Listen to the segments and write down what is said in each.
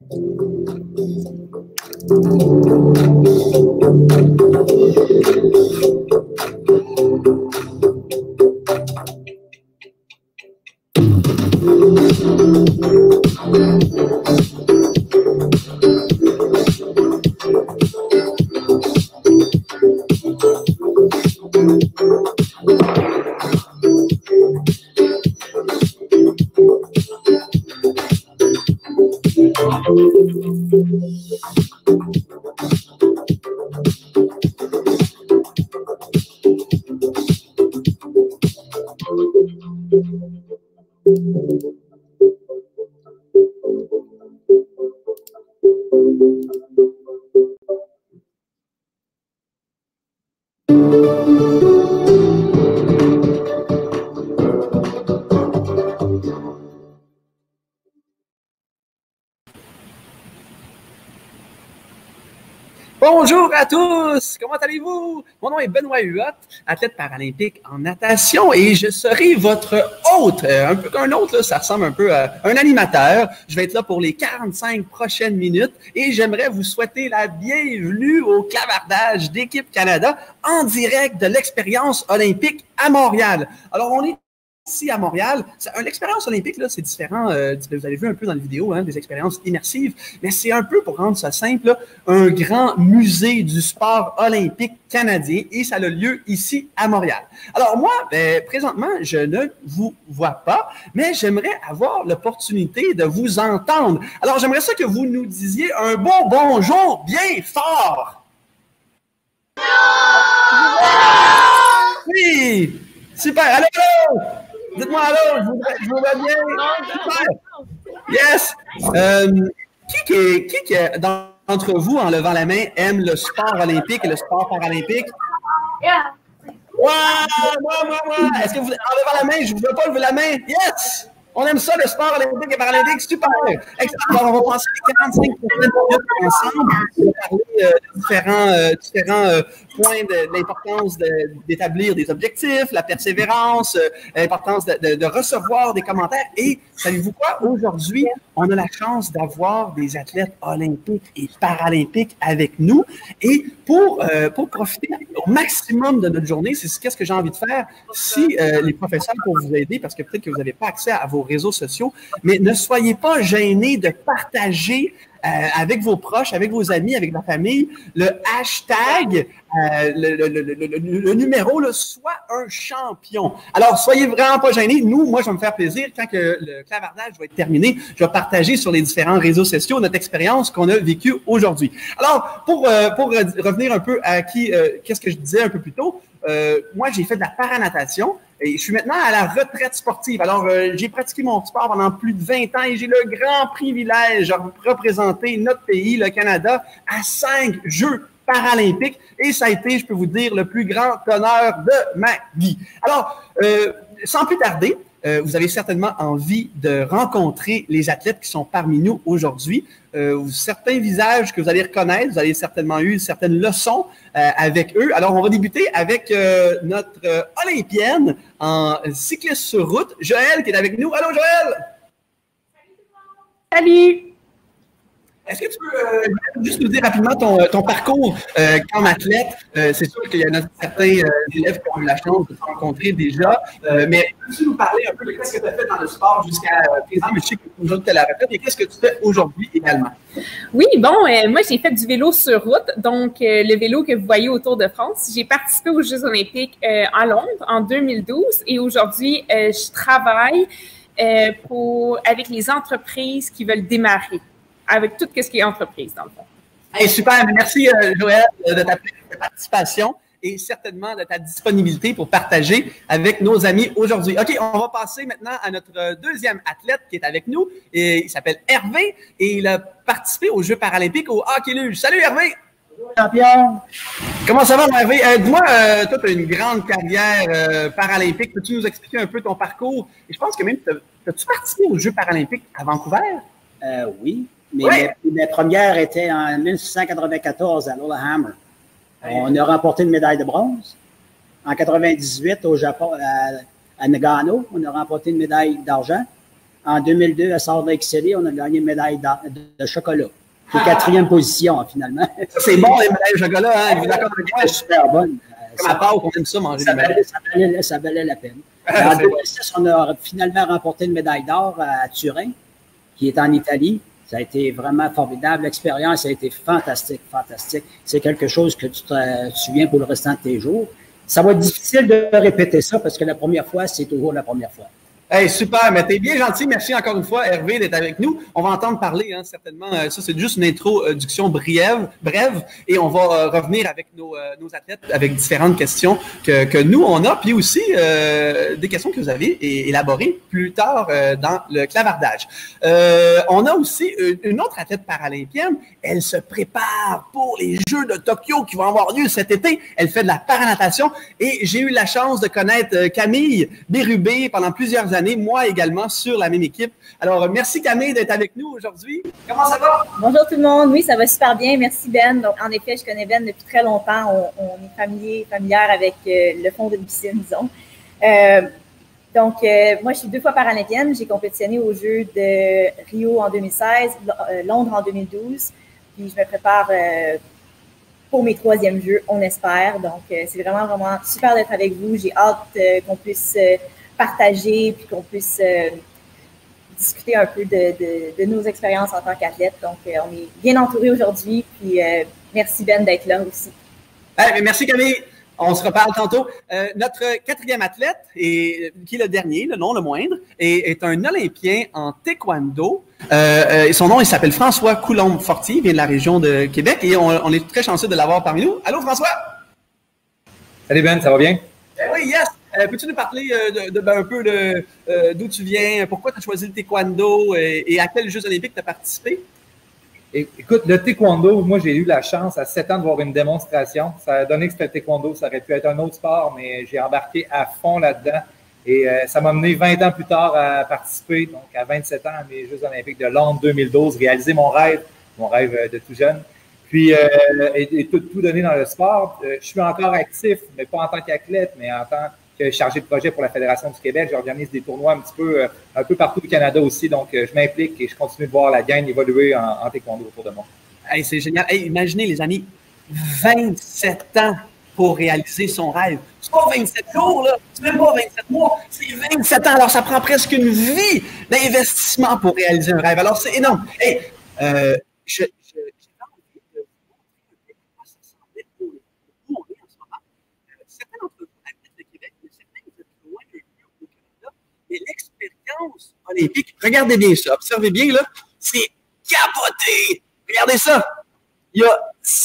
Bonjour à tous! Comment allez-vous? Mon nom est Benoît Huot, athlète paralympique en natation et je serai votre hôte. Un peu qu'un autre, là, ça ressemble un peu à un animateur. Je vais être là pour les 45 prochaines minutes et j'aimerais vous souhaiter la bienvenue au clavardage d'Équipe Canada en direct de l'expérience olympique à Montréal. Alors, on est ici à Montréal. L'expérience olympique, là, c'est différent. Vous avez vu un peu dans la vidéo, hein, des expériences immersives, mais c'est un peu, pour rendre ça simple, là, un grand musée du sport olympique canadien et ça a lieu ici à Montréal. Alors moi, présentement, je ne vous vois pas, mais j'aimerais avoir l'opportunité de vous entendre. Alors j'aimerais ça que vous nous disiez un bon bonjour bien fort. Oui, super. Allô, allô. Dites-moi allô, je vous vois bien. Super. Yes. Qui d'entre vous, en levant la main, aime le sport olympique et le sport paralympique? Yeah. Wow, moi. Est-ce que vous, en levant la main, je ne veux pas lever la main? Yes! On aime ça, le sport olympique et paralympique. Super! Excellent. Alors, on va passer 45 minutes ensemble pour parler de différents points de l'importance d'établir des objectifs, la persévérance, l'importance de recevoir des commentaires. Et, savez-vous quoi? Aujourd'hui, on a la chance d'avoir des athlètes olympiques et paralympiques avec nous. Et pour profiter au maximum de notre journée, c'est qu'est-ce que j'ai envie de faire si les professeurs pour vous aider, parce que peut-être que vous n'avez pas accès à vos réseaux sociaux, mais ne soyez pas gênés de partager avec vos proches, avec vos amis, avec la famille, le hashtag, le numéro, là, soit un champion. Alors, soyez vraiment pas gênés. Moi, je vais me faire plaisir. Quand que le clavardage va être terminé, je vais partager sur les différents réseaux sociaux notre expérience qu'on a vécue aujourd'hui. Alors, pour revenir un peu à qu'est-ce que je disais un peu plus tôt, moi, j'ai fait de la paranatation. Et je suis maintenant à la retraite sportive. Alors, j'ai pratiqué mon sport pendant plus de 20 ans et j'ai le grand privilège de représenter notre pays, le Canada, à 5 Jeux paralympiques. Et ça a été, je peux vous dire, le plus grand honneur de ma vie. Alors, sans plus tarder, vous avez certainement envie de rencontrer les athlètes qui sont parmi nous aujourd'hui. Certains visages que vous allez reconnaître, vous avez certainement eu certaines leçons avec eux. Alors, on va débuter avec notre olympienne en cycliste sur route, Joëlle, qui est avec nous. Allô, Joëlle! Salut! Est-ce que tu peux juste nous dire rapidement ton parcours comme athlète? C'est sûr qu'il y en a certains élèves qui ont eu la chance de te rencontrer déjà, mais peux-tu nous parler un peu de ce que tu as fait dans le sport jusqu'à présent? Je sais que aujourd'hui tu es à la retraite, et qu'est-ce que tu fais aujourd'hui également? Oui, bon, moi j'ai fait du vélo sur route, donc le vélo que vous voyez autour de France. J'ai participé aux Jeux olympiques à Londres en 2012 et aujourd'hui je travaille avec les entreprises qui veulent démarrer, avec tout ce qui est entreprise, dans le fond. Hey, super, merci Joëlle de ta participation et certainement de ta disponibilité pour partager avec nos amis aujourd'hui. OK, on va passer maintenant à notre deuxième athlète qui est avec nous. Et il s'appelle Hervé et il a participé aux Jeux paralympiques au hockey luge. Salut Hervé! Champion! Comment ça va, Hervé? Dis-moi, toi, tu as une grande carrière paralympique. Peux-tu nous expliquer un peu ton parcours? Et je pense que même, as-tu participé aux Jeux paralympiques à Vancouver? Oui. Mais mes premières étaient en 1694 à Lillehammer. On a remporté une médaille de bronze. En 98, au Japon, à Nagano, on a remporté une médaille d'argent. en 2002, à Salt Lake City, on a gagné une médaille de chocolat. C'est 4e position, finalement. C'est bon, les médailles de chocolat, hein? Vous êtes d'accord avec moi? C'est super bonne. Comme à Pâques, on aime ça, manger des médailles. Ça valait la peine. En 2006, on a finalement remporté une médaille d'or à Turin, qui est en Italie. Ça a été vraiment formidable. L'expérience a été fantastique, fantastique. C'est quelque chose que tu te souviens pour le restant de tes jours. Ça va être difficile de répéter ça parce que la première fois, c'est toujours la première fois. Hey, super, mais t'es bien gentil. Merci encore une fois, Hervé, d'être avec nous. On va entendre parler, hein, certainement. Ça, c'est juste une introduction brève, et on va revenir avec nos athlètes avec différentes questions que nous, on a, puis aussi des questions que vous avez élaborées plus tard dans le clavardage. On a aussi une autre athlète paralympienne. Elle se prépare pour les Jeux de Tokyo qui vont avoir lieu cet été. Elle fait de la paranatation et j'ai eu la chance de connaître Camille Bérubé pendant plusieurs années, moi également, sur la même équipe. Alors, merci Camille d'être avec nous aujourd'hui. Comment ça va? Bonjour tout le monde. Oui, ça va super bien. Merci Ben. Donc, en effet, je connais Ben depuis très longtemps. On est familière avec le fond d'une piscine, disons. Moi, je suis 2 fois paralympienne. J'ai compétitionné aux Jeux de Rio en 2016, Londres en 2012. Puis, je me prépare pour mes 3e Jeux, on espère. Donc, c'est vraiment, vraiment super d'être avec vous. J'ai hâte qu'on puisse partager puis qu'on puisse discuter un peu de nos expériences en tant qu'athlète. Donc, on est bien entourés aujourd'hui. Puis, merci Ben d'être là aussi. Hey, merci Camille. On se reparle tantôt. Notre 4e athlète, qui est le dernier, non le moindre, est un Olympien en taekwondo. Son nom, il s'appelle François Coulombe-Fortier, il vient de la région de Québec et on est très chanceux de l'avoir parmi nous. Allô, François? Salut Ben, ça va bien? Oui, yes. Peux-tu nous parler un peu d'où tu viens, pourquoi tu as choisi le taekwondo et à quels Jeux olympiques tu as participé? Écoute, le taekwondo, moi, j'ai eu la chance à 7 ans de voir une démonstration. Ça a donné que c'était le taekwondo. Ça aurait pu être un autre sport, mais j'ai embarqué à fond là-dedans. Et ça m'a mené 20 ans plus tard à participer, donc à 27 ans, à mes Jeux olympiques de Londres 2012, réaliser mon rêve de tout jeune. Puis, et tout donner dans le sport. Je suis encore actif, mais pas en tant qu'athlète, mais en tant que chargé de projet pour la Fédération du Québec. J'organise des tournois un peu partout au Canada aussi. Donc, je m'implique et je continue de voir la gang évoluer en taekwondo autour de moi. Hey, c'est génial. Hey, imaginez, les amis, 27 ans pour réaliser son rêve. C'est pas 27 jours, là. C'est même pas 27 mois. C'est 27 ans. Alors, ça prend presque une vie d'investissement pour réaliser un rêve. Alors, c'est énorme. Hey, j'ai envie de vous montrer un peu à quoi ça semblait pour où on est en ce moment. Certains d'entre vous habitent le Québec, mais certains vous êtes loin de lieu au Canada. Et l'expérience olympique, regardez bien ça, observez bien, là, c'est capoté. Regardez ça. Il y a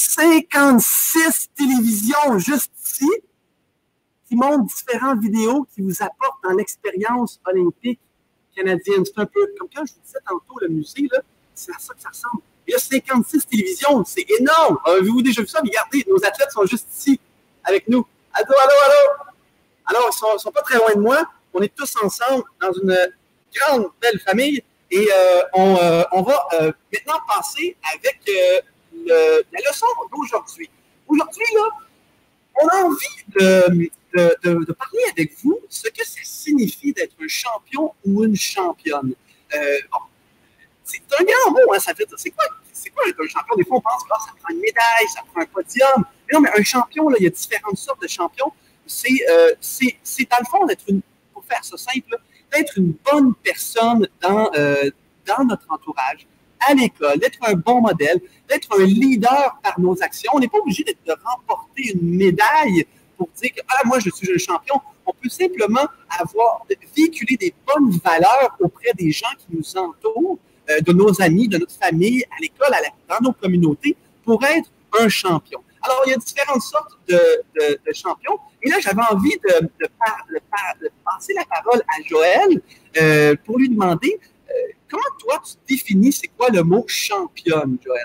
56 télévisions juste ici qui montrent différentes vidéos qui vous apportent dans l'expérience olympique canadienne. C'est un peu comme quand je vous disais tantôt, le musée, là, c'est à ça que ça ressemble. Il y a 56 télévisions, c'est énorme. Avez-vous déjà vu ça? Mais regardez, nos athlètes sont juste ici avec nous. Allô, allô, allô! Alors, ils ne sont pas très loin de moi. On est tous ensemble dans une grande, belle famille. Et on va maintenant passer avec la leçon d'aujourd'hui. Aujourd'hui, là, on a envie de parler avec vous ce que ça signifie d'être un champion ou une championne. Bon, c'est un grand mot, hein, ça fait dire. C'est quoi être un champion? Des fois, on pense que ça prend une médaille, ça prend un podium. Mais non, mais un champion, là, il y a différentes sortes de champions. C'est dans le fond d'être pour faire ça simple, d'être une bonne personne dans notre entourage, à l'école, d'être un bon modèle, d'être un leader par nos actions. On n'est pas obligé de remporter une médaille pour dire que moi, je suis un champion. On peut simplement véhiculer des bonnes valeurs auprès des gens qui nous entourent, de nos amis, de notre famille, à l'école, dans nos communautés, pour être un champion. Alors, il y a différentes sortes de champions. Et là, j'avais envie de passer la parole à Joël pour lui demander comment toi, tu définis c'est quoi le mot championne, Joël?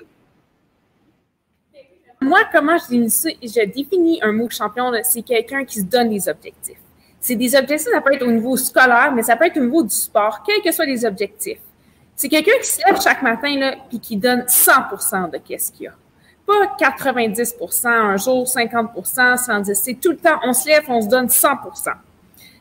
Moi, comment je définis un mot champion, c'est quelqu'un qui se donne des objectifs. C'est des objectifs, ça peut être au niveau scolaire, mais ça peut être au niveau du sport, quels que soient les objectifs. C'est quelqu'un qui se lève chaque matin et qui donne 100% de qu'est-ce qu'il y a. Pas 90%, un jour 50%, 110%. C'est tout le temps, on se lève, on se donne 100%.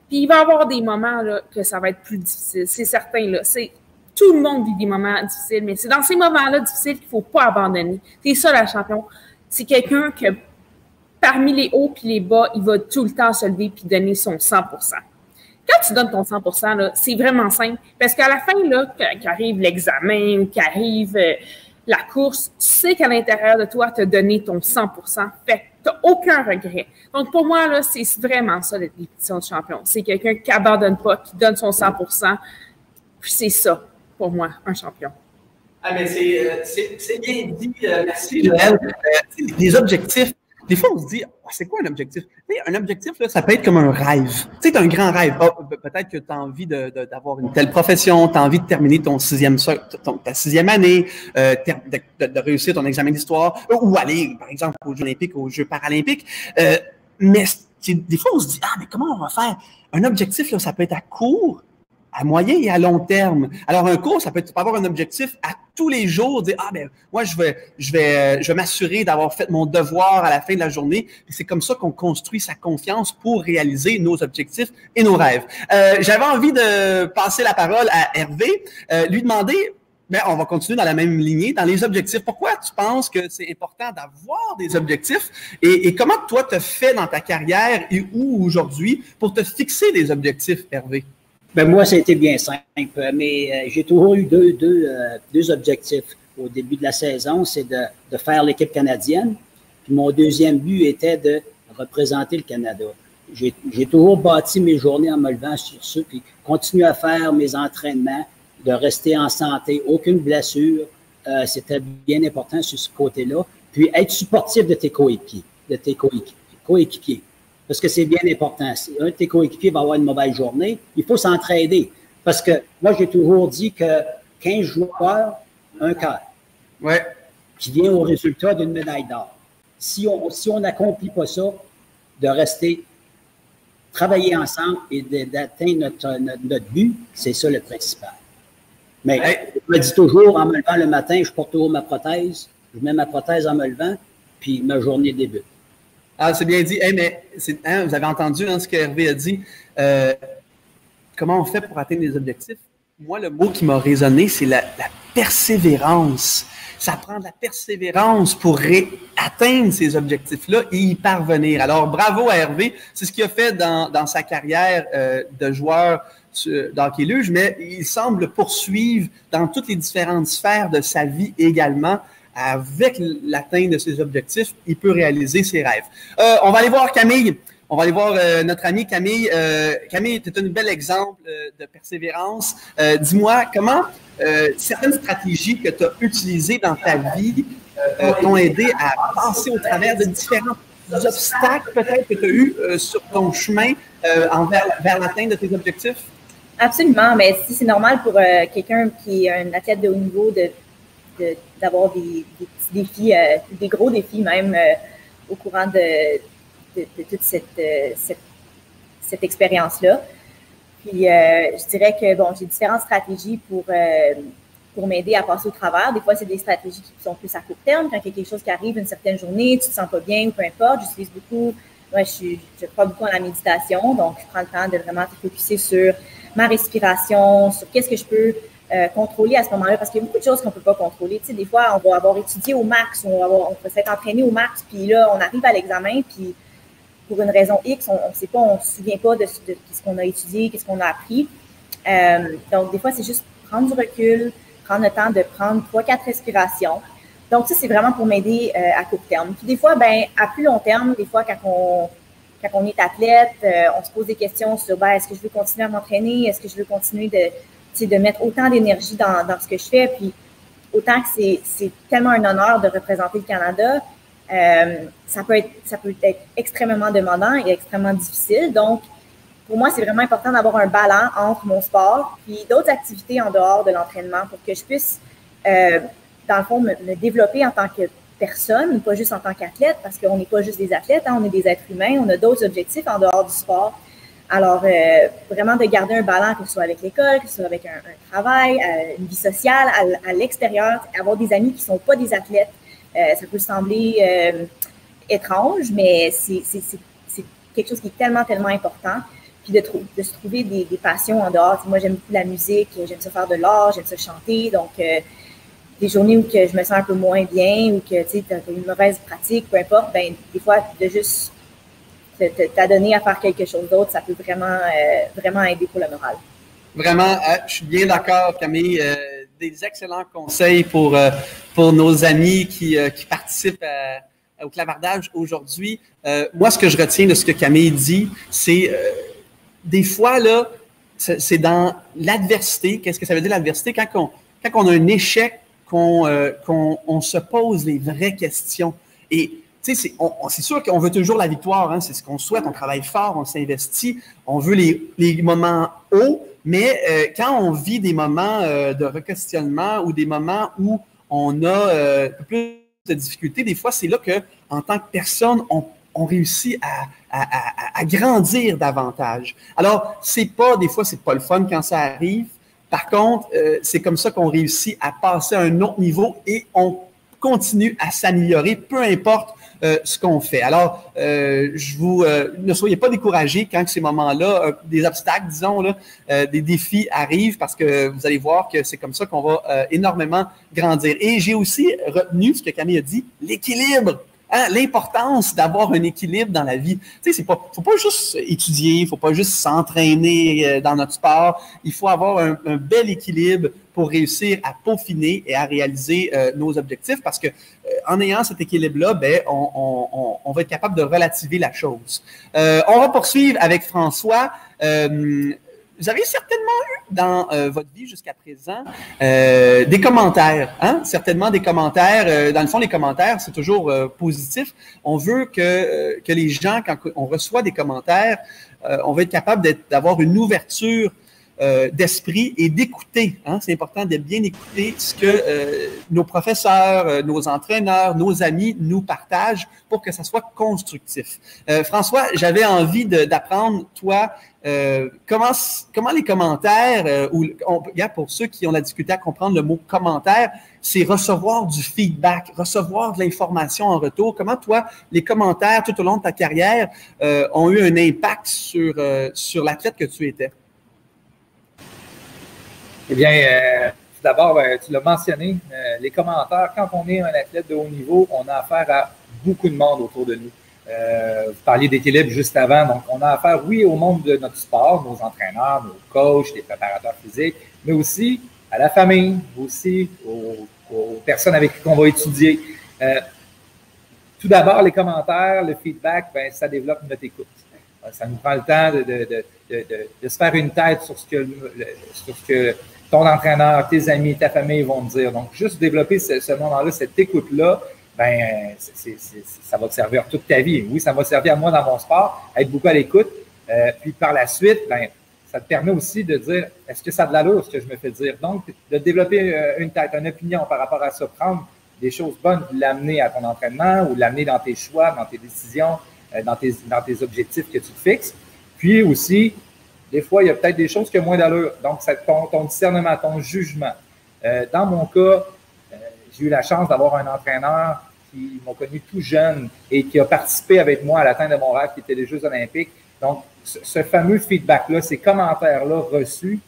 Puis il va y avoir des moments là, que ça va être plus difficile, c'est certain. Là. Tout le monde vit des moments difficiles, mais c'est dans ces moments-là difficiles qu'il ne faut pas abandonner. C'est ça, la champion. C'est quelqu'un que, parmi les hauts et les bas, il va tout le temps se lever et donner son 100%. Quand tu donnes ton 100%, là, c'est vraiment simple. Parce qu'à la fin, là, qu'arrive l'examen ou qu'arrive la course, tu sais qu'à l'intérieur de toi, tu as donné ton 100%. Fait que tu n'as aucun regret. Donc, pour moi, là, c'est vraiment ça, la définition de champion. C'est quelqu'un qui n'abandonne pas, qui donne son 100%. Puis c'est ça, pour moi, un champion. Ah, mais c'est bien dit. Merci, Joël. Les objectifs. Des fois, on se dit, oh, c'est quoi un objectif? Un objectif, là, ça peut être comme un rêve. Tu sais, tu as un grand rêve. Oh, peut-être que tu as envie d'avoir une telle profession, tu as envie de terminer ta sixième année, de réussir ton examen d'histoire, ou aller, par exemple, aux Jeux olympiques, aux Jeux paralympiques. Mais des fois, on se dit, ah, mais comment on va faire? Un objectif, là, ça peut être à court, à moyen et à long terme. Alors, un cours, ça peut avoir un objectif à tous les jours, dire, ah, ben, moi, je vais m'assurer d'avoir fait mon devoir à la fin de la journée. Et c'est comme ça qu'on construit sa confiance pour réaliser nos objectifs et nos rêves. J'avais envie de passer la parole à Hervé, lui demander, ben, on va continuer dans la même lignée, dans les objectifs. Pourquoi tu penses que c'est important d'avoir des objectifs et comment toi, tu as fait dans ta carrière et où aujourd'hui pour te fixer des objectifs, Hervé? Ben moi, ça a été bien simple, mais j'ai toujours eu deux objectifs au début de la saison, c'est de faire l'équipe canadienne. Puis mon deuxième but était de représenter le Canada. J'ai toujours bâti mes journées en me levant sur ça, puis continuer à faire mes entraînements, de rester en santé, aucune blessure. C'était bien important sur ce côté-là. Puis être supportif de tes coéquipiers. Parce que c'est bien important. Si un de tes coéquipiers va avoir une mauvaise journée, il faut s'entraider. Parce que moi, j'ai toujours dit que 15 joueurs, un quart. Ouais. Qui vient au résultat d'une médaille d'or. Si on n'accomplit pas ça, de rester, travailler ensemble et d'atteindre notre but, c'est ça le principal. Mais je me dis toujours, en me levant le matin, je porte toujours ma prothèse, je mets ma prothèse en me levant, puis ma journée débute. Ah, c'est bien dit. Hey, mais vous avez entendu ce que Hervé a dit. Comment on fait pour atteindre les objectifs? Moi, le mot qui m'a résonné, c'est la persévérance. Ça prend de la persévérance pour atteindre ces objectifs-là et y parvenir. Alors, bravo à Hervé. C'est ce qu'il a fait dans sa carrière de joueur d'hockey luge, mais il semble poursuivre dans toutes les différentes sphères de sa vie également. Avec l'atteinte de ses objectifs, il peut réaliser ses rêves. On va aller voir Camille. On va aller voir notre amie Camille. Camille, tu es un bel exemple de persévérance. Dis-moi, comment certaines stratégies que tu as utilisées dans ta vie t'ont aidé à passer au travers de différents obstacles peut-être que tu as eu sur ton chemin vers l'atteinte de tes objectifs? Absolument, mais si c'est normal pour quelqu'un qui est un athlète de haut niveau d'avoir des petits défis, des gros défis même au courant de toute cette expérience-là. Puis je dirais que bon, j'ai différentes stratégies pour m'aider à passer au travers. Des fois, c'est des stratégies qui sont plus à court terme. Quand il y a quelque chose qui arrive une certaine journée, tu te sens pas bien ou peu importe, j'utilise beaucoup, je crois beaucoup en la méditation, donc je prends le temps de vraiment te focuser sur ma respiration, sur qu'est-ce que je peux contrôler à ce moment-là, parce qu'il y a beaucoup de choses qu'on ne peut pas contrôler. Tu sais, des fois, on va avoir étudié au max, on va s'être entraîné au max, puis là, on arrive à l'examen, puis pour une raison X, on ne sait pas, on ne se souvient pas de ce qu'on a étudié, qu'est-ce qu'on a appris. Donc, des fois, c'est juste prendre du recul, prendre le temps de prendre 3-4 respirations. Donc, ça, c'est vraiment pour m'aider à court terme. Puis des fois, ben, à plus long terme, des fois, quand on est athlète, on se pose des questions sur est-ce que je veux continuer à m'entraîner, est-ce que je veux continuer de mettre autant d'énergie dans ce que je fais, puis autant que c'est tellement un honneur de représenter le Canada, ça peut être extrêmement demandant et extrêmement difficile. Donc, pour moi, c'est vraiment important d'avoir un ballon entre mon sport et d'autres activités en dehors de l'entraînement pour que je puisse, dans le fond, me développer en tant que personne, pas juste en tant qu'athlète, parce qu'on n'est pas juste des athlètes, on est des êtres humains, on a d'autres objectifs en dehors du sport. Alors, vraiment de garder un ballon, que ce soit avec l'école, que ce soit avec un travail, une vie sociale, à l'extérieur, avoir des amis qui ne sont pas des athlètes. Ça peut sembler étrange, mais c'est quelque chose qui est tellement, tellement important. puis de se trouver des passions en dehors. Moi, j'aime beaucoup la musique, j'aime ça faire de l'art, j'aime ça chanter. Donc, des journées où que je me sens un peu moins bien ou que tu as une mauvaise pratique, peu importe, ben des fois, de juste t'adonner à faire quelque chose d'autre, ça peut vraiment, vraiment aider pour le moral. Vraiment, je suis bien d'accord, Camille. Des excellents conseils pour nos amis qui participent au clavardage aujourd'hui. Moi, ce que je retiens de ce que Camille dit, c'est des fois, là, c'est dans l'adversité. Qu'est-ce que ça veut dire l'adversité? Quand on a un échec, qu'on se pose les vraies questions. Et tu sais, c'est sûr qu'on veut toujours la victoire, hein, c'est ce qu'on souhaite, on travaille fort, on s'investit, on veut les moments hauts, mais quand on vit des moments de requestionnement ou des moments où on a un peu plus de difficultés, des fois, c'est là qu'en tant que personne, on réussit à grandir davantage. Alors, des fois, c'est pas le fun quand ça arrive. Par contre, c'est comme ça qu'on réussit à passer à un autre niveau et on continue à s'améliorer, peu importe ce qu'on fait. Alors, ne soyez pas découragés quand ces moments-là, des obstacles, disons, là, des défis arrivent parce que vous allez voir que c'est comme ça qu'on va énormément grandir. Et j'ai aussi retenu ce que Camille a dit, l'équilibre. Hein, l'importance d'avoir un équilibre dans la vie. Tu sais, faut pas juste étudier, faut pas juste s'entraîner dans notre sport. Il faut avoir un bel équilibre pour réussir à peaufiner et à réaliser nos objectifs parce que en ayant cet équilibre-là, ben, on va être capable de relativiser la chose. On va poursuivre avec François. Vous avez certainement eu dans votre vie jusqu'à présent des commentaires, hein? Certainement des commentaires. Dans le fond, les commentaires, c'est toujours positif. On veut que les gens, quand on reçoit des commentaires, on va être capable d'avoir une ouverture d'esprit et d'écouter. Hein? C'est important de bien écouter ce que nos professeurs, nos entraîneurs, nos amis nous partagent pour que ça soit constructif. François, j'avais envie d'apprendre, toi, comment les commentaires, pour ceux qui ont la difficulté à comprendre le mot commentaire, c'est recevoir du feedback, recevoir de l'information en retour. Comment, toi, les commentaires tout au long de ta carrière ont eu un impact sur l'athlète que tu étais? Eh bien, tout d'abord, tu l'as mentionné, les commentaires, quand on est un athlète de haut niveau, on a affaire à beaucoup de monde autour de nous. Vous parliez d'équilibre juste avant, donc on a affaire, oui, au monde de notre sport, nos entraîneurs, nos coachs, les préparateurs physiques, mais aussi à la famille, aussi aux personnes avec qui on va étudier. Tout d'abord, les commentaires, le feedback, ben, ça développe notre écoute. Ça nous prend le temps de se faire une tête sur ce que ton entraîneur, tes amis, ta famille vont te dire. Donc, juste développer ce moment-là, cette écoute-là, ben, ça va te servir toute ta vie. Oui, ça m'a servi à moi dans mon sport, à être beaucoup à l'écoute. Puis par la suite, ben, ça te permet aussi de dire, est-ce que ça a de l'allure, ce que je me fais dire? Donc, de développer une tête, une opinion par rapport à ça, prendre des choses bonnes, l'amener à ton entraînement ou l'amener dans tes choix, dans tes décisions, dans tes objectifs que tu te fixes. Puis aussi, des fois, il y a peut-être des choses qui ont moins d'allure. Donc, ton discernement, ton jugement. Dans mon cas, j'ai eu la chance d'avoir un entraîneur qui m'a connu tout jeune et qui a participé avec moi à l'atteinte de mon rêve qui était les Jeux olympiques. Donc, ce fameux feedback-là, ces commentaires-là reçus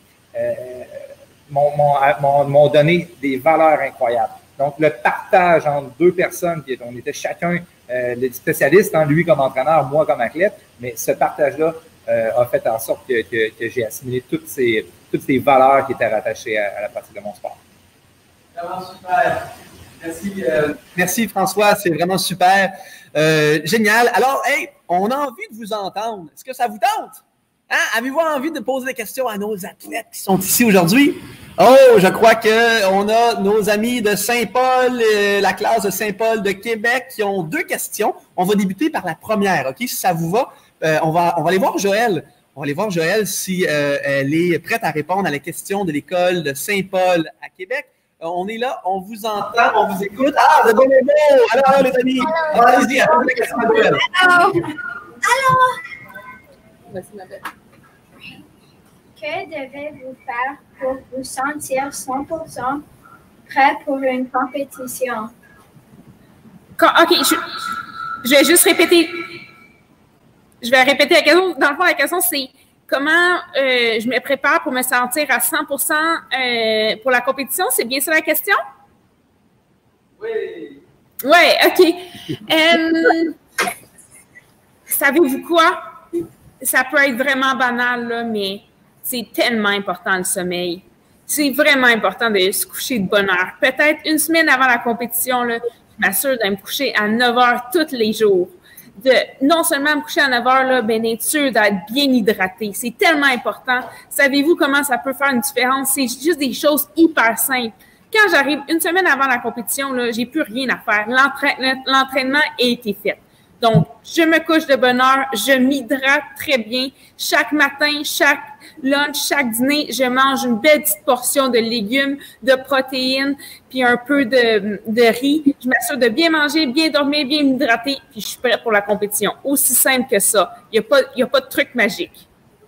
m'ont donné des valeurs incroyables. Donc, le partage entre deux personnes, on était chacun les spécialistes, hein, lui comme entraîneur, moi comme athlète, mais ce partage-là a fait en sorte que j'ai assimilé toutes ces valeurs qui étaient rattachées à la pratique de mon sport. Vraiment super. Merci François, c'est vraiment super. Génial. Alors, hey, on a envie de vous entendre. Est-ce que ça vous tente? Hein? Avez-vous envie de poser des questions à nos athlètes qui sont ici aujourd'hui? Oh, je crois qu'on a nos amis de Saint-Paul, la classe de Saint-Paul de Québec qui ont 2 questions. On va débuter par la première, OK? Si ça vous va, on va aller voir Joëlle. On va aller voir Joëlle si elle est prête à répondre à la question de l'école de Saint-Paul à Québec. On est là, on vous entend, on vous écoute. Ah, c'est bon, alors les amis. Allez-y, posez la question à Joëlle. Alors. Que devez-vous faire pour vous sentir 100% prêt pour une compétition? OK, je vais juste répéter. Je vais répéter la question. Dans le fond, la question, c'est comment je me prépare pour me sentir à 100% pour la compétition? C'est bien ça la question? Oui. Oui, OK. Savez-vous quoi? Ça peut être vraiment banal, là, mais c'est tellement important le sommeil. C'est vraiment important de se coucher de bonne heure. Peut-être une semaine avant la compétition, là, je m'assure de me coucher à 9 heures tous les jours. De non seulement me coucher à 9 heures, là, mais d'être sûr d'être bien hydraté. C'est tellement important. Savez-vous comment ça peut faire une différence? C'est juste des choses hyper simples. Quand j'arrive une semaine avant la compétition, là, j'ai plus rien à faire. L'entraînement a été fait. Donc, je me couche de bonne heure, je m'hydrate très bien. Chaque matin, chaque lunch, chaque dîner, je mange une belle petite portion de légumes, de protéines, puis un peu de riz. Je m'assure de bien manger, bien dormir, bien m'hydrater, puis je suis prête pour la compétition. Aussi simple que ça. Il n'y a pas de truc magique.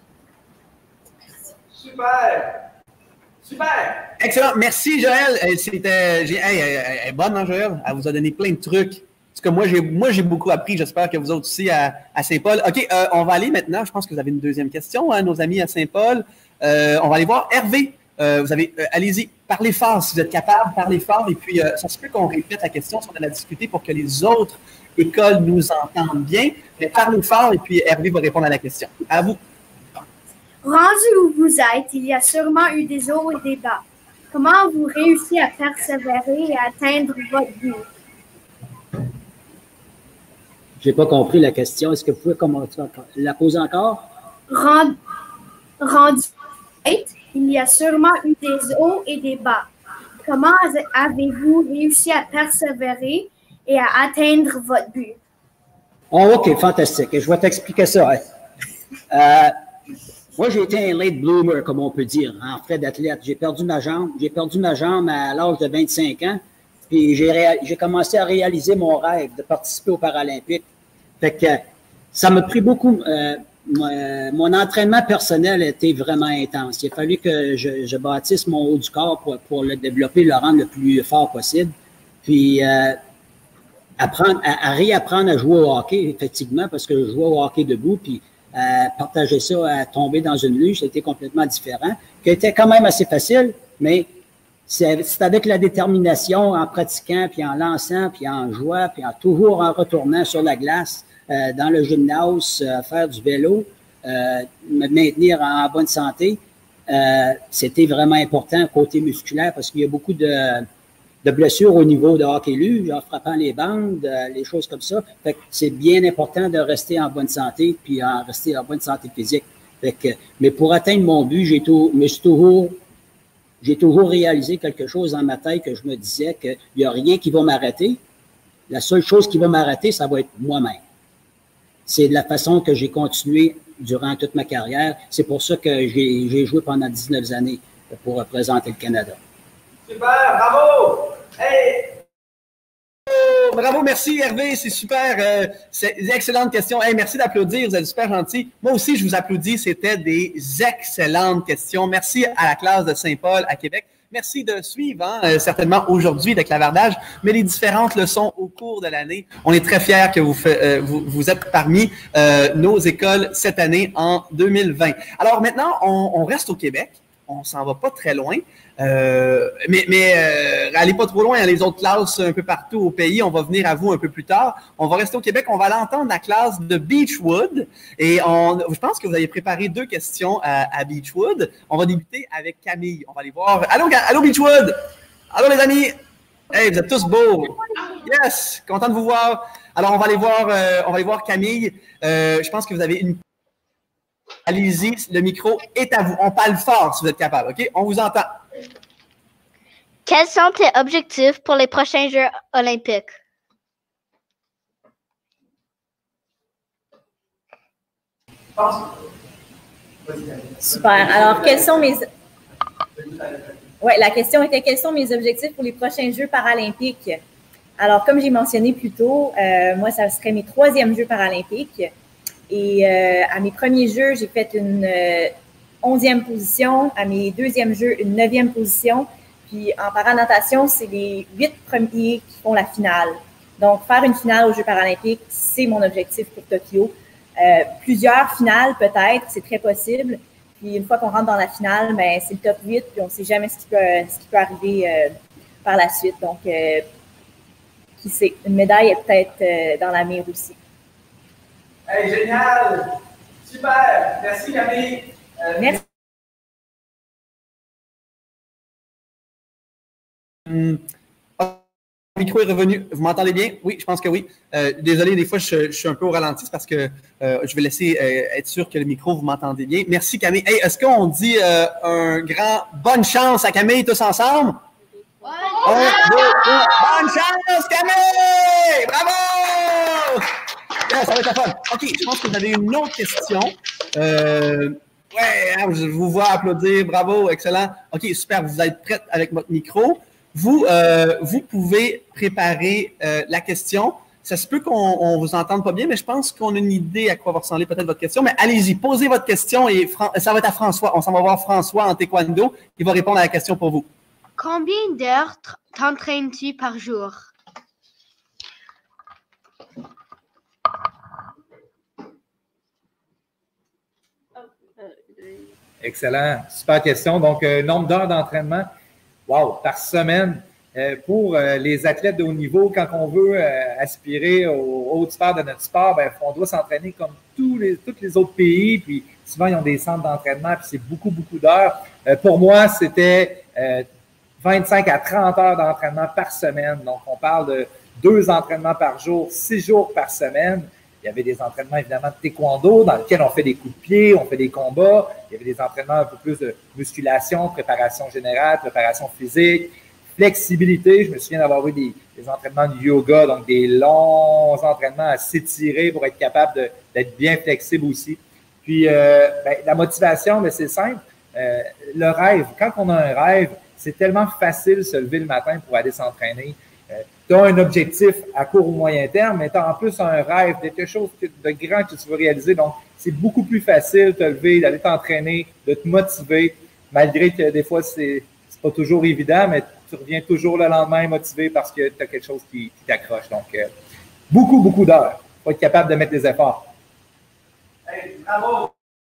Super! Super! Excellent. Merci, Joël. Elle est bonne, hein, Joël? Elle vous a donné plein de trucs. Parce que moi, j'ai beaucoup appris. J'espère que vous autres aussi à Saint-Paul. OK, on va aller maintenant. Je pense que vous avez une deuxième question, hein, nos amis à Saint-Paul. On va aller voir Hervé. Allez-y, parlez fort si vous êtes capable, parlez fort. Et puis, ça se peut qu'on répète la question si on en a discuté pour que les autres écoles nous entendent bien. Mais parlez fort et puis Hervé va répondre à la question. À vous. Rendu où vous êtes, il y a sûrement eu des hauts et des bas. Comment avez-vous réussi à persévérer et à atteindre votre but? Je n'ai pas compris la question. Est-ce que vous pouvez la poser encore? Rendu où vous êtes, il y a sûrement eu des hauts et des bas. Comment avez-vous réussi à persévérer et à atteindre votre but? Oh, OK, fantastique. Je vais t'expliquer ça. Moi, j'ai été un late bloomer, comme on peut dire, en fait d'athlète. J'ai perdu ma jambe. J'ai perdu ma jambe à l'âge de 25 ans. Puis j'ai commencé à réaliser mon rêve de participer aux Paralympiques. Fait que ça m'a pris beaucoup. Mon entraînement personnel était vraiment intense. Il a fallu que je bâtisse mon haut du corps pour le développer, le rendre le plus fort possible. Puis réapprendre à jouer au hockey, effectivement, parce que je jouais au hockey debout, puis partager ça à tomber dans une luge, c'était complètement différent, qui était quand même assez facile, mais c'est avec la détermination, en pratiquant, puis en lançant, puis en jouant, puis toujours en retournant sur la glace, dans le gymnase, faire du vélo, me maintenir en bonne santé. C'était vraiment important côté musculaire parce qu'il y a beaucoup de blessures au niveau de hockey luge, en frappant les bandes, les choses comme ça. Fait que c'est bien important de rester en bonne santé puis rester en bonne santé physique. Fait que, mais pour atteindre mon but, j'ai toujours réalisé quelque chose dans ma tête que je me disais qu'il n'y a rien qui va m'arrêter. La seule chose qui va m'arrêter, ça va être moi-même. C'est de la façon que j'ai continué durant toute ma carrière. C'est pour ça que j'ai joué pendant 19 années pour représenter le Canada. Super, bravo! Hey! Oh, bravo, merci Hervé, c'est super. C'est une excellente question. Hey, merci d'applaudir, vous êtes super gentils. Moi aussi, je vous applaudis, c'était des excellentes questions. Merci à la classe de Saint-Paul à Québec. Merci de suivre, certainement aujourd'hui le clavardage, mais les différentes leçons au cours de l'année. On est très fiers que vous êtes parmi nos écoles cette année en 2020. Alors maintenant, on reste au Québec. On s'en va pas très loin. Mais allez pas trop loin, hein, les autres classes un peu partout au pays, on va venir à vous un peu plus tard. On va rester au Québec, on va l'entendre la classe de Beechwood. Et je pense que vous avez préparé 2 questions à Beechwood. On va débuter avec Camille. On va aller voir. Allô Beechwood! Allô les amis! Hey, vous êtes tous beaux! Yes! Content de vous voir. Alors, on va aller voir Camille. Je pense que vous avez une... Allez-y, le micro est à vous. On parle fort si vous êtes capable, OK? On vous entend. Quels sont tes objectifs pour les prochains Jeux olympiques? Super. Alors, quels sont mes... Oui, la question était quels sont mes objectifs pour les prochains Jeux paralympiques? Alors, comme j'ai mentionné plus tôt, moi, ça serait mes 3e Jeux paralympiques. Et à mes premiers Jeux, j'ai fait une 11e position. À mes 2e Jeux, une 9e position. Puis en paranatation, c'est les 8 premiers qui font la finale. Donc, faire une finale aux Jeux paralympiques, c'est mon objectif pour Tokyo. Plusieurs finales, peut-être, c'est très possible. Puis une fois qu'on rentre dans la finale, ben, c'est le top 8, puis on ne sait jamais ce qui peut arriver par la suite. Donc, qui sait, une médaille est peut-être dans la mire aussi. Hey, génial! Super! Merci, Camille! Merci. Le micro est revenu. Vous m'entendez bien? Oui, je pense que oui. Désolé, des fois, je suis un peu au ralenti parce que je vais laisser être sûr que le micro, vous m'entendez bien. Merci, Camille. Hey, est-ce qu'on dit un grand bonne chance à Camille tous ensemble? Ouais. Bonne chance, Camille! Bravo! Yeah, ça va être fun. OK, je pense que vous avez une autre question. Ouais, je vous vois applaudir. Bravo, excellent. OK, super. Vous êtes prête avec votre micro. Vous pouvez préparer la question. Ça se peut qu'on vous entende pas bien, mais je pense qu'on a une idée à quoi va ressembler peut-être votre question. Mais allez-y, posez votre question et ça va être à François. On s'en va voir François en taekwondo. Il va répondre à la question pour vous. Combien d'heures t'entraînes-tu par jour? Excellent. Super question. Donc, nombre d'heures d'entraînement, wow, par semaine. Pour les athlètes de haut niveau, quand on veut aspirer aux hautes sphères de notre sport, ben, on doit s'entraîner comme tous les autres pays. Puis souvent, ils ont des centres d'entraînement, puis c'est beaucoup, beaucoup d'heures. Pour moi, c'était 25 à 30 heures d'entraînement par semaine. Donc, on parle de 2 entraînements par jour, 6 jours par semaine. Il y avait des entraînements, évidemment, de taekwondo dans lesquels on fait des coups de pied, on fait des combats. Il y avait des entraînements un peu plus de musculation, préparation générale, préparation physique, flexibilité. Je me souviens d'avoir eu des entraînements de yoga, donc des longs entraînements à s'étirer pour être capable d'être bien flexible aussi. Puis, la motivation, c'est simple. Le rêve, quand on a un rêve, c'est tellement facile de se lever le matin pour aller s'entraîner. Tu as un objectif à court ou moyen terme, mais tu as en plus un rêve, quelque chose de grand que tu veux réaliser. Donc, c'est beaucoup plus facile de te lever, d'aller t'entraîner, de te motiver, malgré que des fois, c'est pas toujours évident, mais tu reviens toujours le lendemain motivé parce que tu as quelque chose qui t'accroche. Donc, beaucoup, beaucoup d'heures. Il faut être capable de mettre des efforts. Hey, bravo!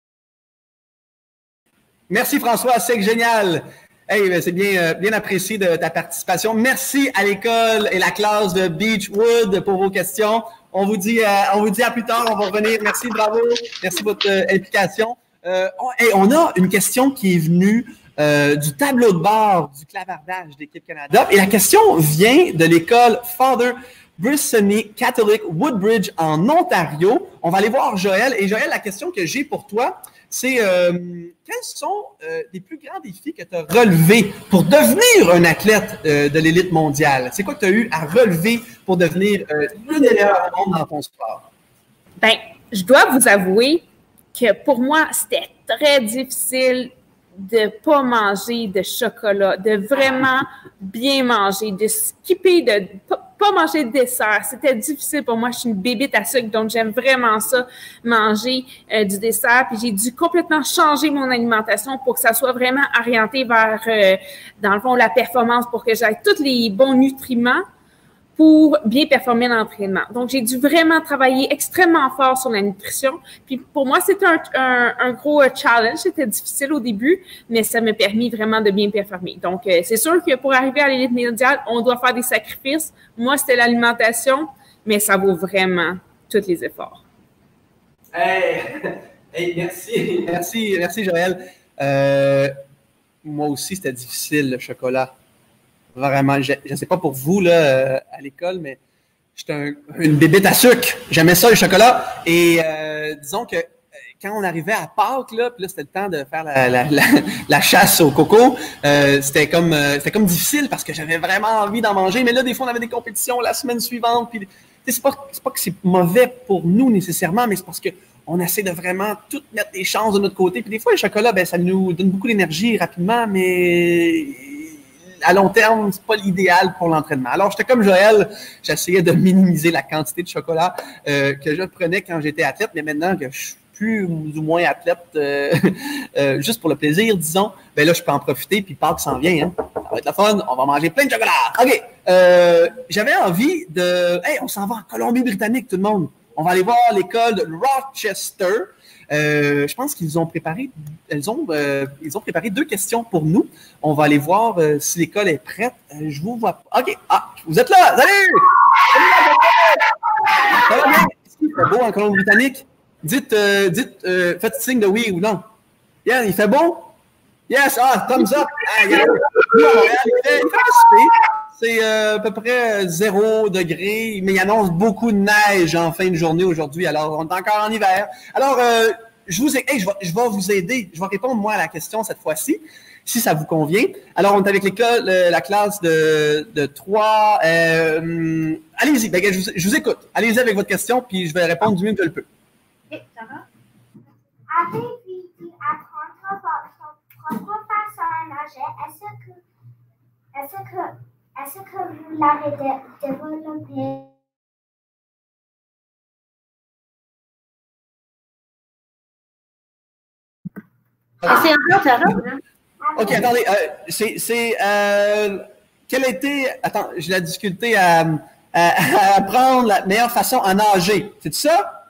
Merci François, c'est génial! Hey, c'est bien apprécié de ta participation. Merci à l'école et la classe de Beechwood pour vos questions. On vous dit à plus tard, on va revenir. Merci, bravo. Merci de votre implication. On a une question qui est venue du tableau de bord du clavardage d'Équipe Canada. Et la question vient de l'école Father Brissony Catholic Woodbridge en Ontario. On va aller voir Joël. Et Joël, la question que j'ai pour toi, c'est quels sont les plus grands défis que tu as relevés pour devenir un athlète de l'élite mondiale? C'est quoi que tu as eu à relever pour devenir l'une des meilleures au monde dans ton sport? Bien, je dois vous avouer que pour moi, c'était très difficile de ne pas manger de chocolat, de vraiment bien manger, de skipper, de pas manger de dessert. C'était difficile pour moi. Je suis une bébite à sucre, donc j'aime vraiment ça, manger du dessert. Puis j'ai dû complètement changer mon alimentation pour que ça soit vraiment orienté vers, dans le fond, la performance, pour que j'aie tous les bons nutriments pour bien performer l'entraînement. Donc, j'ai dû vraiment travailler extrêmement fort sur la nutrition. Puis, pour moi, c'était un gros challenge. C'était difficile au début, mais ça m'a permis vraiment de bien performer. Donc, c'est sûr que pour arriver à l'élite mondiale, on doit faire des sacrifices. Moi, c'était l'alimentation, mais ça vaut vraiment tous les efforts. Hey, merci Joël. Moi aussi, c'était difficile, le chocolat. Vraiment, je ne sais pas pour vous là, à l'école, mais j'étais une bébête à sucre. J'aimais ça, le chocolat. Et disons que quand on arrivait à Pâques, là, puis là, c'était le temps de faire la chasse au coco, c'était comme difficile parce que j'avais vraiment envie d'en manger. Mais là, des fois, on avait des compétitions la semaine suivante. Puis, c'est pas que c'est mauvais pour nous nécessairement, mais c'est parce qu'on essaie de vraiment tout mettre des chances de notre côté. Puis des fois, le chocolat, ça nous donne beaucoup d'énergie rapidement, mais à long terme, c'est pas l'idéal pour l'entraînement. Alors, j'étais comme Joël, j'essayais de minimiser la quantité de chocolat que je prenais quand j'étais athlète, mais maintenant que je suis plus ou moins athlète, juste pour le plaisir, disons, là, je peux en profiter, puis Pâques s'en vient, hein. Ça va être le fun, on va manger plein de chocolat. OK, j'avais envie de... Hey, on s'en va en Colombie-Britannique, tout le monde. On va aller voir l'école de Rochester. Je pense qu'ils ont préparé, ils ont préparé 2 questions pour nous. On va aller voir si l'école est prête. Je vous vois pas. OK. Ah, vous êtes là. Salut! Ça va bien? Il fait beau en Colombie-Britannique? Faites signe de oui ou non. Yeah, il fait beau? Yes, thumbs up. Nous, à Montréal, il fait super. C'est à peu près 0 degré, mais il annonce beaucoup de neige en fin de journée aujourd'hui. Alors, on est encore en hiver. Alors, je vais vous aider. Je vais répondre, moi, à la question cette fois-ci, si ça vous convient. Alors, on est avec l'école, la classe de 3. Allez-y, je vous écoute. Allez-y avec votre question, puis je vais répondre du mieux que je le peux. OK, ça va? Avez-vous dû apprendre votre propre façon à nager? Est-ce que vous l'avez développé? C'est un peu OK, attendez. Quelle était. Attends, j'ai la difficulté à apprendre la meilleure façon à nager. C'est ça?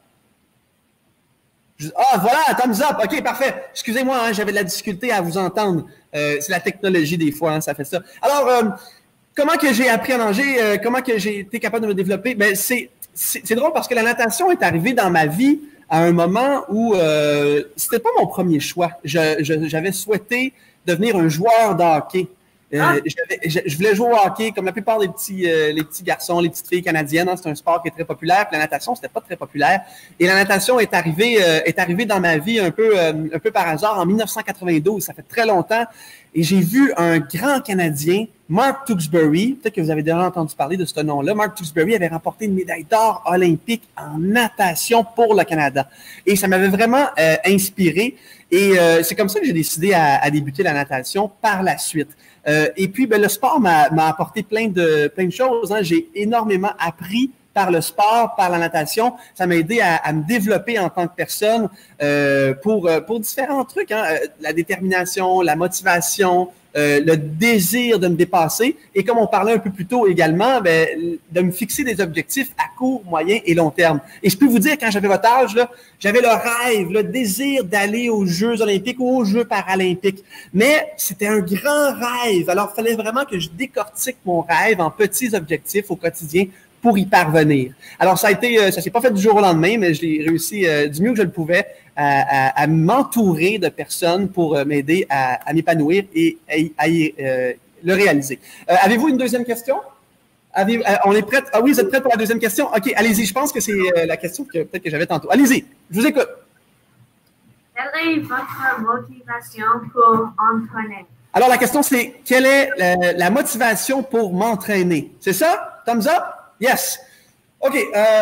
Voilà, thumbs up. OK, parfait. Excusez-moi, hein, j'avais de la difficulté à vous entendre. C'est la technologie des fois, hein, ça fait ça. Alors, comment que j'ai appris à nager? Comment que j'ai été capable de me développer? Ben, c'est drôle parce que la natation est arrivée dans ma vie à un moment où c'était pas mon premier choix. J'avais souhaité devenir un joueur de hockey. Je voulais jouer au hockey comme la plupart des les petits garçons, les petites filles canadiennes. Hein, c'est un sport qui est très populaire. Puis la natation, c'était pas très populaire. Et la natation est arrivée dans ma vie un peu par hasard en 1992. Ça fait très longtemps. Et j'ai vu un grand Canadien, Mark Tewksbury. Peut-être que vous avez déjà entendu parler de ce nom-là. Mark Tewksbury avait remporté une médaille d'or olympique en natation pour le Canada. Et ça m'avait vraiment inspiré. Et c'est comme ça que j'ai décidé à débuter la natation par la suite. Et puis, le sport m'a apporté plein de choses. Hein. J'ai énormément appris par le sport, par la natation. Ça m'a aidé à me développer en tant que personne pour différents trucs. Hein. La détermination, la motivation, le désir de me dépasser. Et comme on parlait un peu plus tôt également, de me fixer des objectifs à court, moyen et long terme. Et je peux vous dire, quand j'avais votre âge, j'avais le rêve, le désir d'aller aux Jeux olympiques ou aux Jeux paralympiques. Mais c'était un grand rêve. Alors, il fallait vraiment que je décortique mon rêve en petits objectifs au quotidien pour y parvenir. Alors, ça s'est pas fait du jour au lendemain, mais j'ai réussi du mieux que je le pouvais à m'entourer de personnes pour m'aider à m'épanouir et à le réaliser. Avez-vous une deuxième question? On est prête? Ah oui, vous êtes prête pour la deuxième question? OK, allez-y. Je pense que c'est la question que peut-être que j'avais tantôt. Allez-y, je vous écoute. Quelle est votre motivation pour entraîner? Alors, la question, c'est quelle est la motivation pour m'entraîner? C'est ça? Thumbs up? Yes. OK.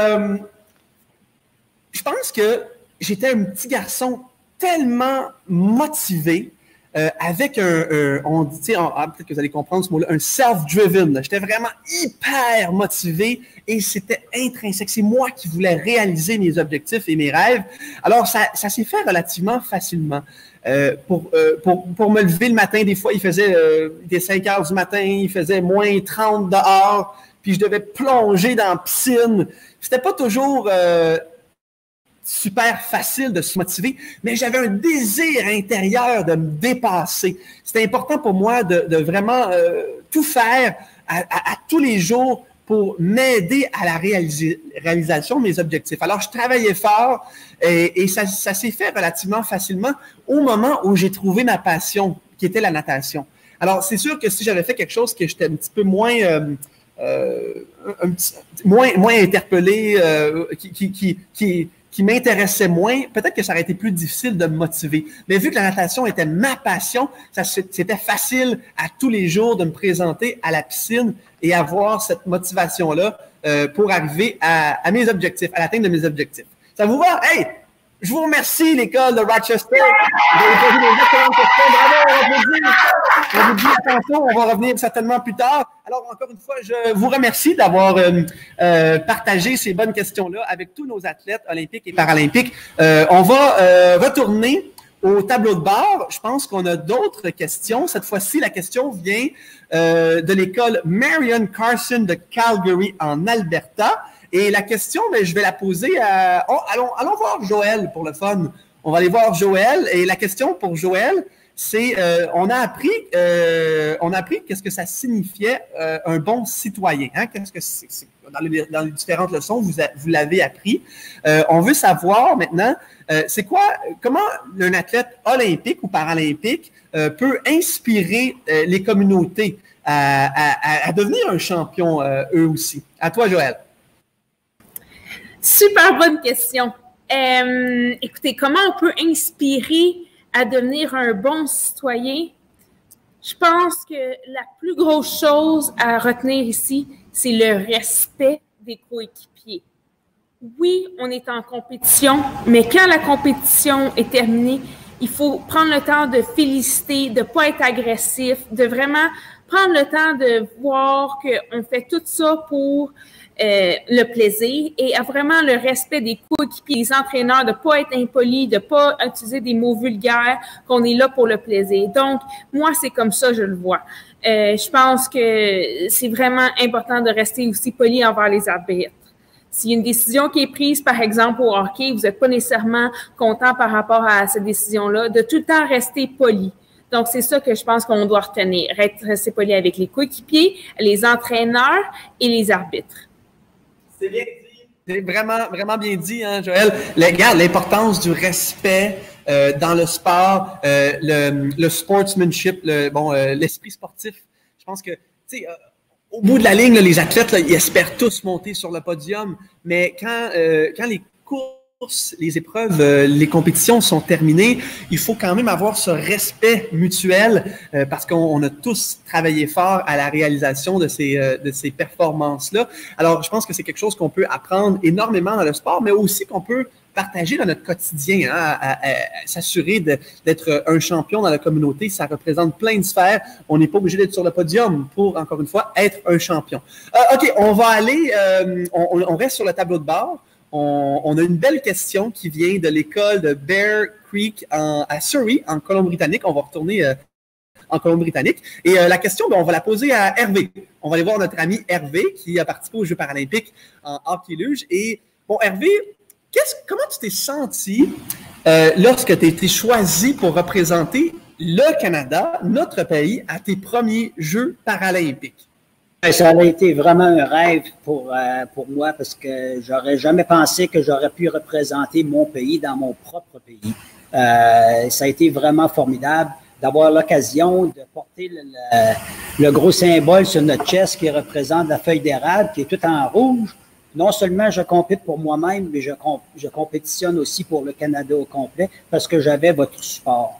Je pense que j'étais un petit garçon tellement motivé avec peut-être que vous allez comprendre ce mot-là, un self-driven. J'étais vraiment hyper motivé et c'était intrinsèque. C'est moi qui voulais réaliser mes objectifs et mes rêves. Alors, ça s'est fait relativement facilement. Pour me lever le matin, des fois, il faisait 5 heures du matin, il faisait moins 30 dehors. Puis je devais plonger dans la piscine. C'était pas toujours super facile de se motiver, mais j'avais un désir intérieur de me dépasser. C'était important pour moi de vraiment tout faire à tous les jours pour m'aider à la réalisation de mes objectifs. Alors, je travaillais fort et ça s'est fait relativement facilement au moment où j'ai trouvé ma passion, qui était la natation. Alors, c'est sûr que si j'avais fait quelque chose que j'étais un petit peu moins moins interpellé, qui m'intéressait moins, peut-être que ça aurait été plus difficile de me motiver. Mais vu que la natation était ma passion, c'était facile à tous les jours de me présenter à la piscine et avoir cette motivation-là pour arriver à mes objectifs, à l'atteinte de mes objectifs. Ça vous va? Hey! Je vous remercie, l'école de Rochester. Vous avez posé des excellentes questions. Bravo, on vous dit attention, on va revenir certainement plus tard. Alors, encore une fois, je vous remercie d'avoir partagé ces bonnes questions-là avec tous nos athlètes olympiques et paralympiques. On va retourner au tableau de bord. Je pense qu'on a d'autres questions. Cette fois-ci, la question vient de l'école Marion Carson de Calgary en Alberta. Et la question, ben, je vais la poser à... Oh, allons voir Joël pour le fun. On va aller voir Joël. Et la question pour Joël, c'est on a appris qu'est-ce que ça signifiait un bon citoyen. Hein? Qu'est-ce que c'est dans les différentes leçons, vous l'avez appris. On veut savoir maintenant, c'est quoi, comment un athlète olympique ou paralympique peut inspirer les communautés à devenir un champion eux aussi. À toi, Joël. Super bonne question. Écoutez, comment on peut inspirer à devenir un bon citoyen? Je pense que la plus grosse chose à retenir ici, c'est le respect des coéquipiers. Oui, on est en compétition, mais quand la compétition est terminée, il faut prendre le temps de féliciter, de ne pas être agressif, de vraiment prendre le temps de voir qu'on fait tout ça pour le plaisir et vraiment le respect des coéquipiers, des entraîneurs, de ne pas être impoli, de ne pas utiliser des mots vulgaires, qu'on est là pour le plaisir. Donc, moi, c'est comme ça, je le vois. Je pense que c'est vraiment important de rester aussi poli envers les arbitres. S'il y a une décision qui est prise, par exemple, au hockey, vous n'êtes pas nécessairement content par rapport à cette décision-là, de tout le temps rester poli. Donc, c'est ça que je pense qu'on doit retenir. Rester poli avec les coéquipiers, les entraîneurs et les arbitres. C'est bien dit. C'est vraiment, vraiment bien dit, hein, Joël. Regarde, l'importance du respect dans le sport, le sportsmanship, l'esprit sportif. Je pense que, tu sais, au bout de la ligne, là, les athlètes, là, ils espèrent tous monter sur le podium, mais quand les courses, les épreuves, les compétitions sont terminées, il faut quand même avoir ce respect mutuel parce qu'on a tous travaillé fort à la réalisation de ces performances-là. Alors, je pense que c'est quelque chose qu'on peut apprendre énormément dans le sport, mais aussi qu'on peut partager dans notre quotidien, hein, à s'assurer d'être un champion dans la communauté. Ça représente plein de sphères. On n'est pas obligé d'être sur le podium pour, encore une fois, être un champion. OK, on va aller, on reste sur le tableau de bord. On a une belle question qui vient de l'école de Bear Creek à Surrey, en Colombie-Britannique. On va retourner en Colombie-Britannique. Et la question, on va la poser à Hervé. On va aller voir notre ami Hervé qui a participé aux Jeux paralympiques en hockey-luge. Et bon, Hervé, comment tu t'es senti lorsque tu as été choisi pour représenter le Canada, notre pays, à tes premiers Jeux paralympiques? Ça a été vraiment un rêve pour moi parce que j'aurais jamais pensé que j'aurais pu représenter mon pays dans mon propre pays. Ça a été vraiment formidable d'avoir l'occasion de porter le gros symbole sur notre chest qui représente la feuille d'érable qui est tout en rouge. Non seulement je compète pour moi-même, mais je compétitionne aussi pour le Canada au complet parce que j'avais votre support.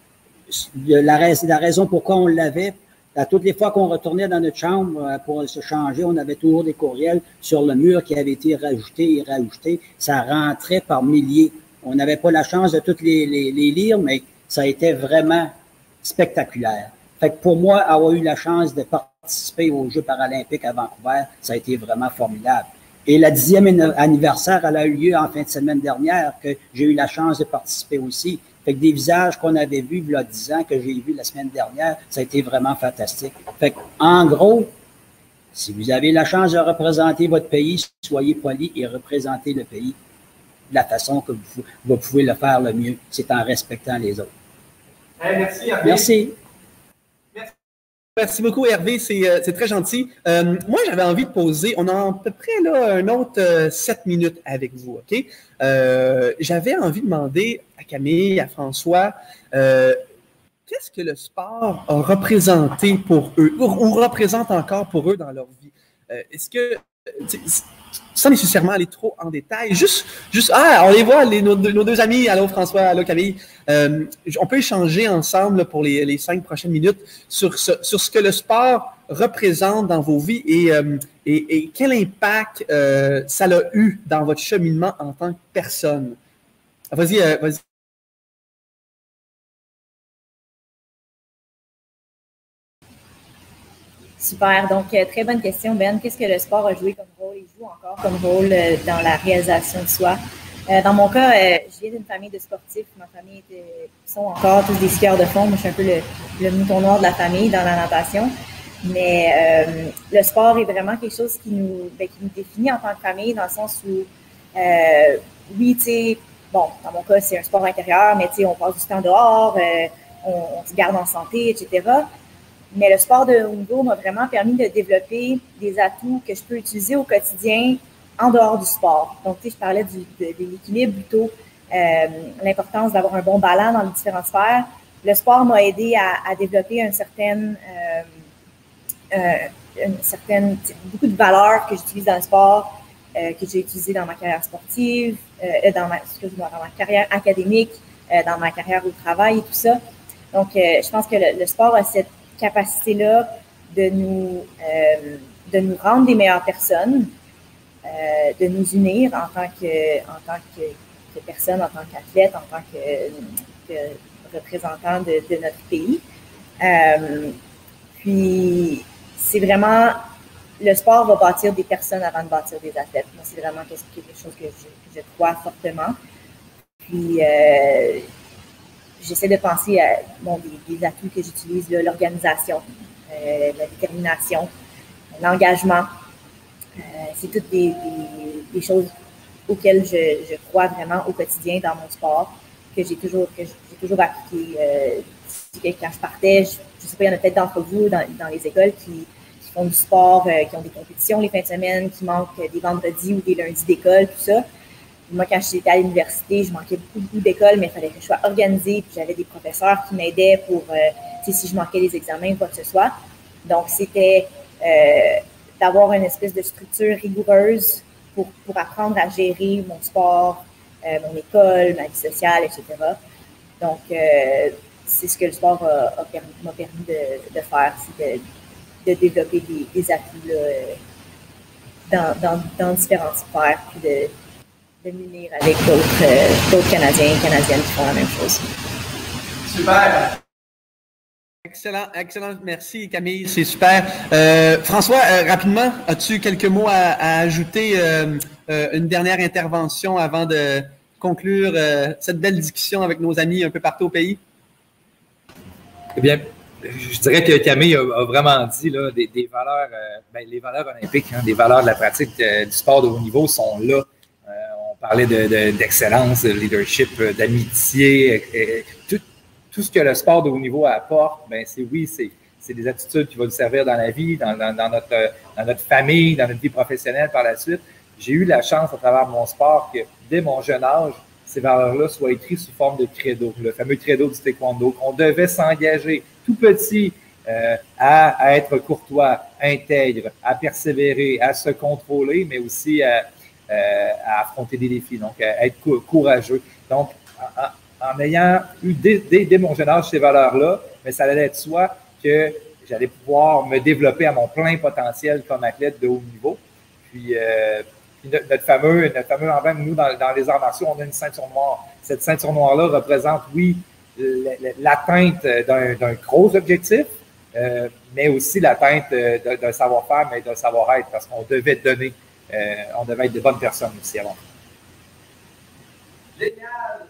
La raison pourquoi on l'avait, à toutes les fois qu'on retournait dans notre chambre pour se changer, on avait toujours des courriels sur le mur qui avaient été rajoutés et rajoutés. Ça rentrait par milliers. On n'avait pas la chance de toutes les lire, mais ça a été vraiment spectaculaire. Fait que pour moi, avoir eu la chance de participer aux Jeux paralympiques à Vancouver, ça a été vraiment formidable. Et la 10e anniversaire, elle a eu lieu en fin de semaine dernière, que j'ai eu la chance de participer aussi. Fait que des visages qu'on avait vus il y a 10 ans, que j'ai vus la semaine dernière, ça a été vraiment fantastique. Fait en gros, si vous avez la chance de représenter votre pays, soyez poli et représentez le pays de la façon que vous pouvez le faire le mieux. C'est en respectant les autres. Merci, Hervé. Merci. Merci beaucoup, Hervé. C'est très gentil. Moi, j'avais envie de poser, on a à peu près là, un autre 7 minutes avec vous, OK? J'avais envie de demander à Camille, à François, qu'est-ce que le sport a représenté pour eux ou représente encore pour eux dans leur vie? Est-ce que, sans nécessairement aller trop en détail, juste on les voit, nos deux amis, allô François, allô Camille, on peut échanger ensemble là, pour les 5 prochaines minutes sur ce que le sport représente dans vos vies et quel impact ça a eu dans votre cheminement en tant que personne. Vas-y. Super. Donc, très bonne question, Ben. Qu'est-ce que le sport a joué comme rôle et joue encore comme rôle dans la réalisation de soi? Dans mon cas, je viens d'une famille de sportifs. Ma famille sont encore tous des skieurs de fond. Moi, je suis un peu le mouton noir de la famille dans la natation. Mais le sport est vraiment quelque chose qui nous définit en tant que famille, dans le sens où, oui, tu sais, bon, dans mon cas, c'est un sport intérieur, mais tu sais, on passe du temps dehors, on se garde en santé, etc. Mais le sport de haut niveau m'a vraiment permis de développer des atouts que je peux utiliser au quotidien en dehors du sport. Donc, tu sais, je parlais de l'équilibre plutôt, l'importance d'avoir un bon ballon dans les différentes sphères. Le sport m'a aidé à développer beaucoup de valeurs que j'utilise dans le sport, que j'ai utilisées dans ma carrière sportive, dans ma carrière académique, dans ma carrière au travail et tout ça. Donc, je pense que le sport a cette capacité-là de nous rendre des meilleures personnes, de nous unir en tant que personne, en tant qu'athlète, en tant que représentant de notre pays. Puis, c'est vraiment, le sport va bâtir des personnes avant de bâtir des athlètes. Moi, c'est vraiment quelque chose que je crois fortement. Puis, j'essaie de penser à des atouts que j'utilise, l'organisation, la détermination, l'engagement. C'est toutes des choses auxquelles je crois vraiment au quotidien dans mon sport, que j'ai toujours appliqué. Quand je partais, je sais pas, il y en a peut-être d'entre vous dans les écoles qui font du sport, qui ont des compétitions les fins de semaine, qui manquent des vendredis ou des lundis d'école, tout ça. Moi, quand j'étais à l'université, je manquais beaucoup d'écoles, mais il fallait que je sois organisée, puis j'avais des professeurs qui m'aidaient pour, si je manquais les examens ou quoi que ce soit. Donc, c'était d'avoir une espèce de structure rigoureuse pour apprendre à gérer mon sport, mon école, ma vie sociale, etc. Donc, c'est ce que le sport m'a permis de faire, c'est de développer des atouts dans différentes sphères, puis de m'unir avec d'autres Canadiens et Canadiennes qui font la même chose. Super! Excellent. Merci Camille, c'est super. François, rapidement, as-tu quelques mots à ajouter, une dernière intervention avant de conclure cette belle discussion avec nos amis un peu partout au pays? Eh bien, je dirais que Camille a vraiment dit là, des valeurs, les valeurs olympiques, des valeurs de la pratique du sport de haut niveau sont là. On parlait d'excellence, de leadership, d'amitié, tout ce que le sport de haut niveau apporte, c'est des attitudes qui vont nous servir dans la vie, dans notre famille, dans notre vie professionnelle par la suite. J'ai eu la chance à travers mon sport que dès mon jeune âge, ces valeurs-là soient écrites sous forme de credo, le fameux credo du taekwondo, qu'on devait s'engager tout petit à être courtois, intègre, à persévérer, à se contrôler, mais aussi à affronter des défis, donc à être courageux. Donc, en ayant eu dès mon jeune âge ces valeurs-là, mais ça allait être soit que j'allais pouvoir me développer à mon plein potentiel comme athlète de haut niveau. Puis notre fameux emblème, nous, dans les arts martiaux, on a une ceinture noire. Cette ceinture noire-là représente, oui, l'atteinte d'un gros objectif, mais aussi l'atteinte d'un savoir-faire, mais d'un savoir-être, parce qu'on devait donner, on devait être de bonnes personnes aussi avant. Génial,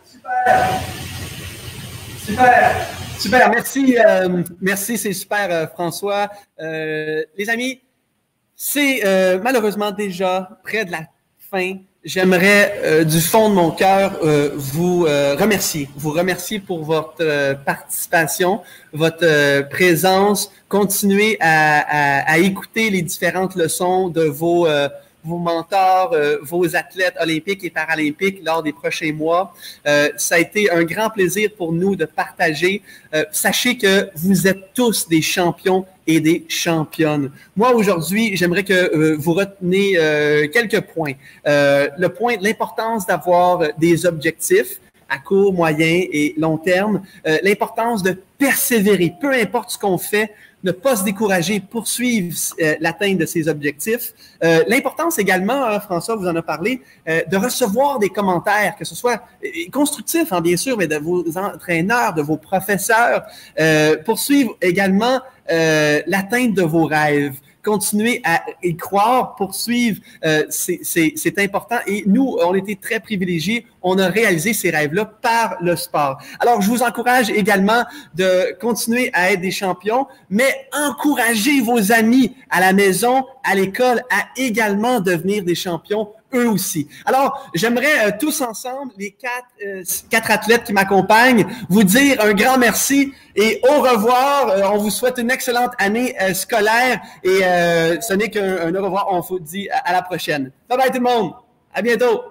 super, merci, c'est super, François. Les amis, c'est malheureusement déjà près de la fin. J'aimerais du fond de mon cœur vous remercier pour votre participation, votre présence. Continuez à écouter les différentes leçons de vos mentors, vos athlètes olympiques et paralympiques lors des prochains mois. Ça a été un grand plaisir pour nous de partager. Sachez que vous êtes tous des champions et des championnes. Moi, aujourd'hui, j'aimerais que vous reteniez quelques points. Le point de l'importance d'avoir des objectifs à court, moyen et long terme. L'importance de persévérer, peu importe ce qu'on fait, ne pas se décourager, poursuivre l'atteinte de ses objectifs. L'importance également, François vous en a parlé, de recevoir des commentaires, que ce soit constructifs, bien sûr, mais de vos entraîneurs, de vos professeurs. Poursuivre également l'atteinte de vos rêves. Continuer à y croire, poursuivre, c'est important. Et nous, on était très privilégiés. on a réalisé ces rêves-là par le sport. Alors, je vous encourage également de continuer à être des champions, mais encouragez vos amis à la maison, à l'école, à également devenir des champions eux aussi. Alors, j'aimerais tous ensemble, les quatre athlètes qui m'accompagnent, vous dire un grand merci et au revoir. On vous souhaite une excellente année scolaire et ce n'est qu'un au revoir. On vous dit à la prochaine. Bye bye tout le monde. À bientôt.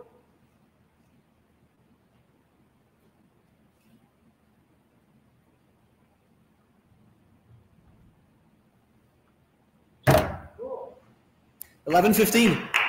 Cool. 11:15.